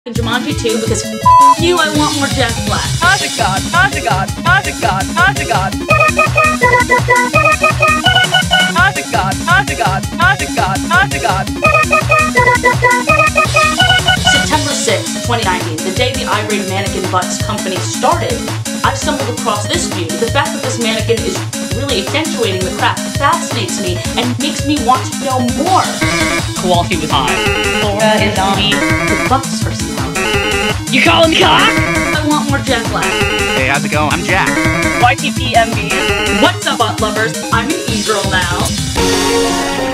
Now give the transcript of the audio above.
in Jumanji 2 because you, I want more Jack Black. Octagon, Octagon, Octagon, Octagon. Octagon, Octagon, Octagon, Octagon. September 6th, 2019, the day the Irate Mannequin Butts company started, I stumbled across this view. The fact that this mannequin is really accentuating the craft fascinates me and makes me want to know more. Quality was high. Laura is on the Bucks personality. You call him cock? I want more Jack Black. Hey, how's it going? I'm Jack. YTPMV. What's up, butt lovers? I'm an e-girl now.